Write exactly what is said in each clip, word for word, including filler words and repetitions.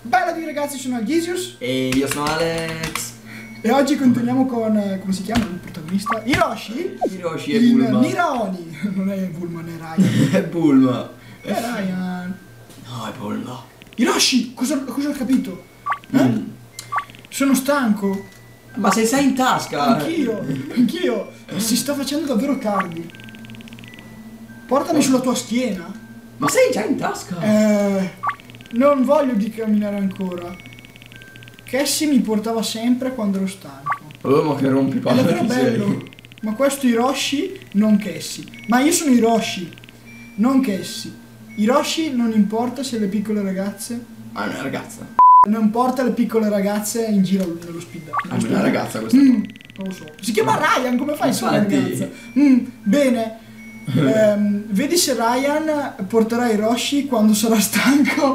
Bella di ragazzi, sono Alghisius e io sono Alex. e oggi continuiamo con, eh, come si chiama il protagonista? Hiroshi. Hiroshi e in Bulma. Niraoni. Non è Bulma, è Ryan. È Bulma. È Ryan. No, è Bulma. Hiroshi, cosa, cosa ho capito? Eh? Mm. Sono stanco. Ma se sei in tasca. Anch'io, anch'io. Si sta facendo davvero tardi. Portami sulla tua schiena. Ma sei già in tasca. Eh, non voglio di camminare ancora. Cassie mi portava sempre quando ero stanco. Oh, ma che È rompipalle davvero che bello. sei. Ma questo Hiroshi non Cassie. Ma io sono Hiroshi, non Cassie. Hiroshi non importa se le piccole ragazze. Ma è una ragazza. Non importa le piccole ragazze in giro nello speed. Ah, è una ragazza questa. Mm, non lo so. Si chiama Ryan, come fai a essere una Infatti. ragazza? Mm, bene. Ehm, vedi se Ryan porterà Hiroshi quando sarà stanco.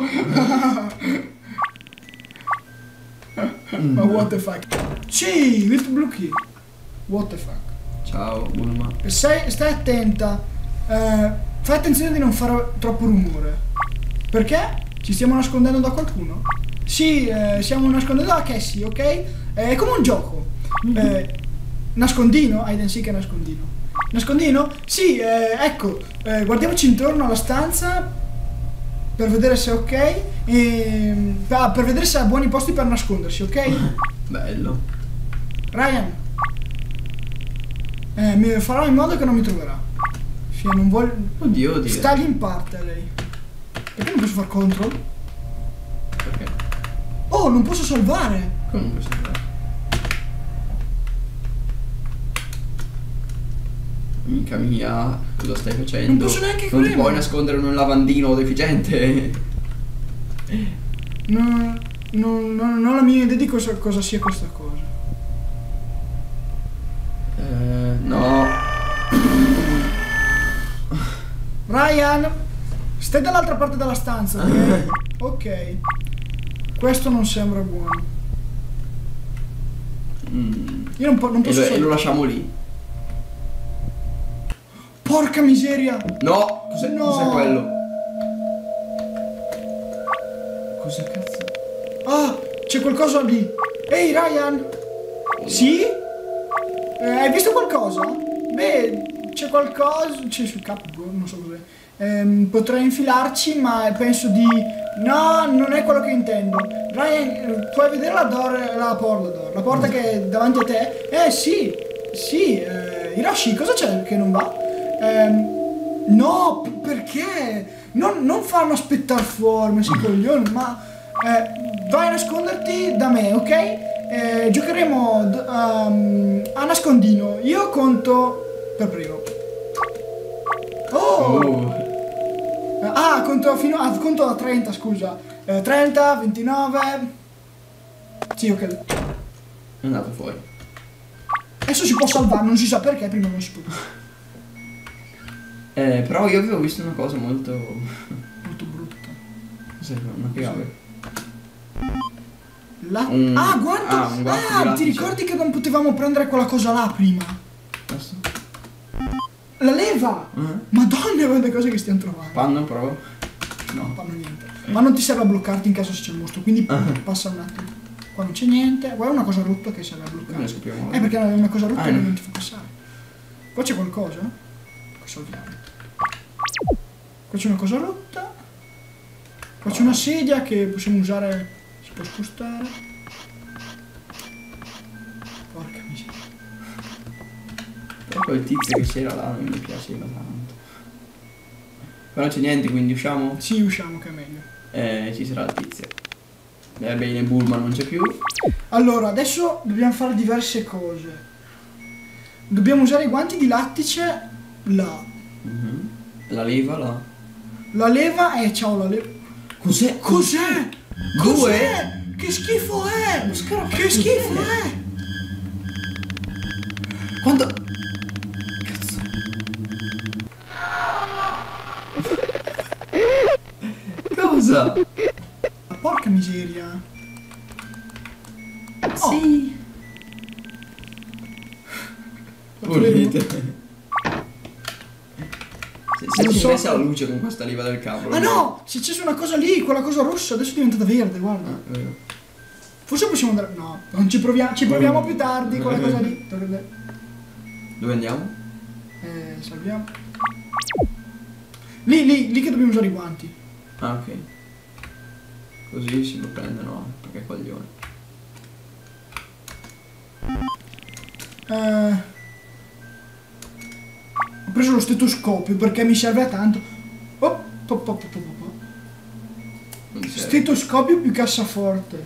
Ma what the fuck? Sì, Little Blue Key. What the fuck? Ciao, Bulma. Sei, stai attenta. Eh, fai attenzione di non fare troppo rumore. Perché? Ci stiamo nascondendo da qualcuno? Sì, eh, stiamo nascondendo da Cassie, ok? È come un gioco. Eh, nascondino? Hide and seek è nascondino. Nascondino? Sì, eh, ecco, eh, guardiamoci intorno alla stanza per vedere se è ok e ah, per vedere se ha buoni posti per nascondersi, ok? Bello. Ryan, eh, mi farò in modo che non mi troverà. Sì, non voglio. Oddio, oddio. Stagli in parte a lei. Perché non posso far control? Perché? Oh, non posso salvare. Come non puoi sapere? Amica mia, cosa stai facendo? Non posso neanche Non ti premere. puoi nascondere in un lavandino deficiente. Non, non, non, non ho la mia idea di cosa, cosa sia questa cosa. Eh, no. Ryan, stai dall'altra parte della stanza, ok? Ok. Questo non sembra buono. Mm. Io non, po non E posso lo, e lo salvare. lasciamo lì. Porca miseria. No! Cos'è No. cos'è quello? Cosa cazzo? Ah, c'è qualcosa lì. Ehi Ryan. Sì? Eh, hai visto qualcosa? Beh, c'è qualcosa. C'è sul capo, non so cos'è. Ehm, potrei infilarci, ma penso di. No, non è quello che intendo. Ryan, eh, puoi vedere la, door, la porta, la, door, la porta che è davanti a te? Eh sì, sì. Eh, Hiroshi, cosa c'è che non va? Ehm, no, perché? Non, non farlo aspettare fuori, ma sei coglione, ma eh, vai a nasconderti da me, ok? Eh, giocheremo d- um, a nascondino. Io conto per primo. Oh! Oh. Ah, conto fino a conto a trenta, scusa. Eh, trenta, ventinove. Sì, ok. È andato fuori. Adesso si può salvare, non si sa perché, prima non si può. Eh, però io avevo visto una cosa molto. Molto brutta. Cos'è? Una chiave. La... Un- Ah, guanto! ah, un guanto di Ah, ti lattice. ricordi che non potevamo prendere quella cosa là prima? Questo? La leva! Uh-huh. Madonna, quante cose che stiamo trovando. Panno però? Non No. fanno niente. Ma non ti serve a bloccarti in caso se c'è il mostro, quindi Ah. passa un attimo. Qua non c'è niente. Guarda una cosa rotta che serve a Come ne bloccare. sappiamo? Eh, perché è una cosa rotta Ah, che no. non ti fa passare. Qua c'è qualcosa? Qua salviamo. Qua c'è una cosa rotta. Qua c'è una sedia che possiamo usare. Si può spostare. Porca miseria. Però quel tizio che c'era là non mi piaceva tanto. Però non c'è niente, quindi usciamo? Sì, usciamo che è meglio. Eh, ci sarà il tizio. Eh, bene, Bulma non c'è più. Allora, adesso dobbiamo fare diverse cose. Dobbiamo usare i guanti di lattice là. Mhm. La leva là. La leva è ciao la leva. Cos'è? Cos'è? Due? Cos'è? Che schifo è? Lo scarafaggio Che schifo è? è? Quando. Cazzo. Cosa? Ma porca miseria. Sì. Fatto vedere. Pulite. Se, si è non so. messa la luce con questa leva del cavolo. Ah no! Si è accesa una cosa lì, quella cosa rossa, adesso è diventata verde, guarda. Ah, è vero. Forse possiamo andare. No, non ci proviamo, ci proviamo più tardi, quella cosa lì. Dove andiamo? Eh, salviamo. Lì, lì, lì che dobbiamo usare i guanti. Ah, ok. Così si lo prendono, perché coglione. Eh, ho preso lo stetoscopio perché mi serve a tanto. Oh, po, po, po, po, po. Non serve. Stetoscopio più cassaforte.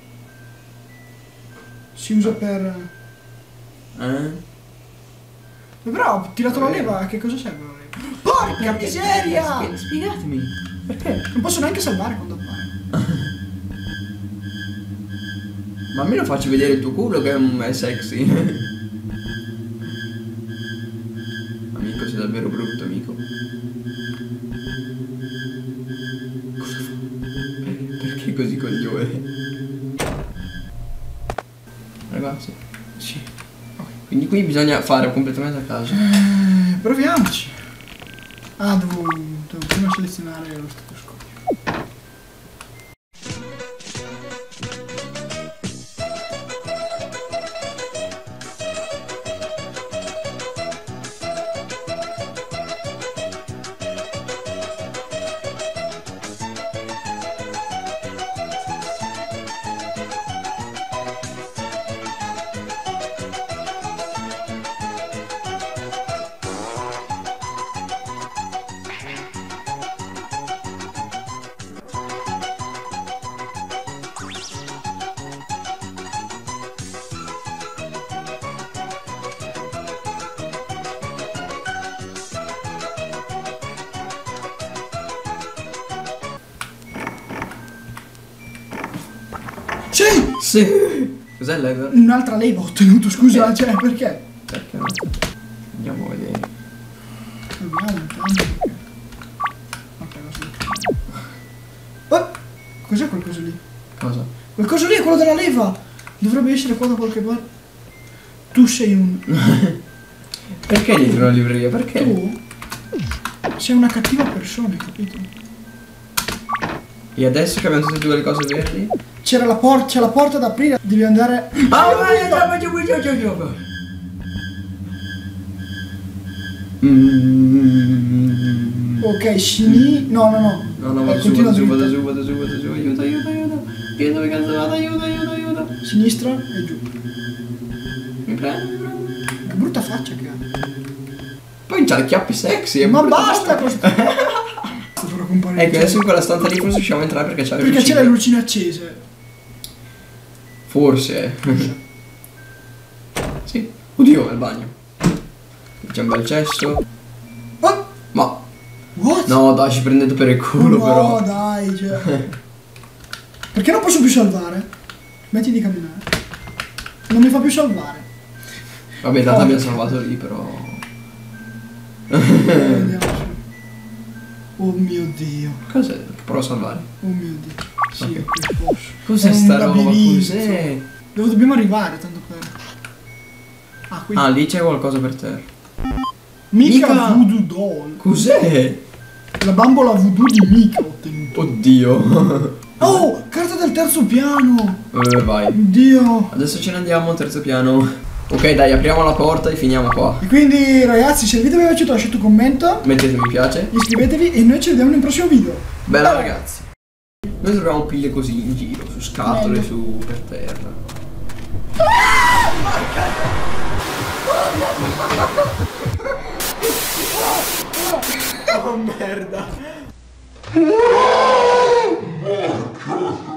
Si usa per. Eh? Però ho tirato la leva, a che cosa serve la leva? Porca miseria! Spie- Spiegatemi. Perché? Non posso neanche salvare quando appare. Ma almeno facci vedere il tuo culo che è, un- è sexy. Amico, sei davvero brutto, amico. Cosa fa? Per- Perché così coglione? Ragazzi, sì. Quindi qui bisogna fare completamente a caso. Eh, proviamoci. Ah, devo, devo prima selezionare lo stetoscopio. Sì! Sì! Cos'è lever? Un'altra leva ho ottenuto, scusa, cioè perché? Perché? Andiamo a vedere. Proviamo intanto. Ok, così. Oh, cos'è quel coso lì? Cosa? Quel coso lì è quello della leva! Dovrebbe essere qua da qualche parte. Tu sei un. Perché dietro una libreria? Perché? Tu sei una cattiva persona, capito? E adesso che abbiamo tutte e due le cose verdi? C'era la porta, c'è la porta da aprire, devi andare. Ah, vai, vai, giù, giù, giù, giù. Mm. Ok, sini. No, no, no. No, no, Eh, vado su, continua vado su, dritta. vado su, vado su, vado su, aiuto, aiuto, aiuto. Io dove cazzo vado, aiuto, aiuto, aiuto. Sinistra e giù. Mi prendo, mi prendo. Che brutta faccia che ha. Poi c'ha le chiappe sexy. è Ma brutta basta faccia. questo. Ecco, adesso in quella stanza lì forse riusciamo a entrare perché c'ha le Perché c'è lucine. le lucine accese. Forse. Sì. Oddio, è il bagno. C'è un bel cesso. Oh, Ma. what? No, dai, ci prendete per il culo, no, però. dai, cioè. Perché non posso più salvare? Smetti di camminare. Non mi fa più salvare. Vabbè, tanto Oh. abbiamo salvato lì, però. Eh, andiamo su. Oh mio Dio. Cos'è? Che provo a salvare? Oh mio Dio. Sì, Ok. che posso. Cos'è È un sta roba? labirinto. Cos'è? Dove dobbiamo arrivare, tanto per. Ah, qui. Ah, lì c'è qualcosa per terra. Mica, mica- Voodoo Doll. Cos'è? La bambola voodoo di Mica ho ottenuto. Oddio. Oh, carta del terzo piano. Eh, vai. Dio. Adesso ce ne andiamo al terzo piano. Ok, dai, apriamo la porta e finiamo qua. E quindi, ragazzi, se il video vi è piaciuto lasciate un commento, Mettete mi piace. iscrivetevi e noi ci vediamo nel prossimo video. Bella Ciao. ragazzi. Noi troviamo pile così in giro, su scatole, Bello. su per terra. Oh merda.